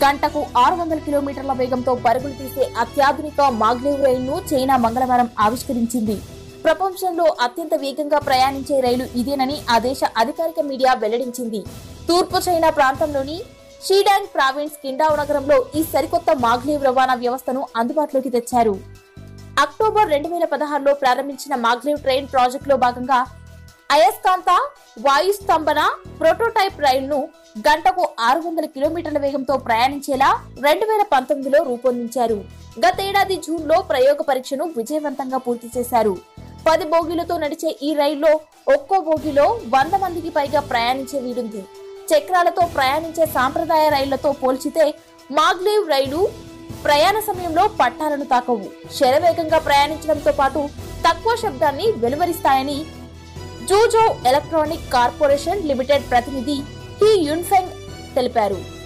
గంటకు 600 కిలోమీటర్ల వేగంతో పరుగులు తీసే అత్యాధునిక మాగ్లెవ్ రైలును చైనా మంగళవారం ఆవిష్కరించింది. ప్రపంచంలో అత్యంత వేగంగా ప్రయాణించే రైలు ఇదేనని ఆ దేశ అధికారిక మీడియా వెల్లడించింది. తూర్పు చైనా ప్రాంతంలోని షీడాంగ్ ప్రావిన్స్ కిండావ్ నగరంలో ఈ సరికొత్త మాగ్లెవ్ రవాణా వ్యవస్థను అందుబాటులోకి తెచ్చారు. అక్టోబర్ 2016లో ప్రారంభించిన మాగ్లెవ్ ట్రైన్ ప్రాజెక్టులో భాగంగా అయస్కాంత వాయుస్తంభన ప్రోటోటైప్ రైలును గంటకు 600 కిలోమీటర్ల వేగంతో ప్రయాణించేలా 2019లో రూపొందించారు. గతేడాది జూన్లో ప్రయోగ పరీక్షను విజయవంతంగా పూర్తి చేశారు. 10 బోగీలతో నడిచే ఈ రైల్లో ఒక్కో బోగీలో 100 మందికి పైగా ప్రయాణించే వీలుంది. చక్రాలతో ప్రయాణించే సాంప్రదాయ రైళ్లతో పోల్చితే మాగ్లెవ్ రైలు ప్రయాణ సమయంలో పట్టాలను తాకవు. శరవేగంగా ప్రయాణించడంతో పాటు తక్కువ శబ్దాన్ని వెలువరిస్తాయని జూజౌ ఎలక్ట్రానిక్ కార్పొరేషన్ లిమిటెడ్ ప్రతినిధి హీ యున్ఫెంగ్ తెలిపారు.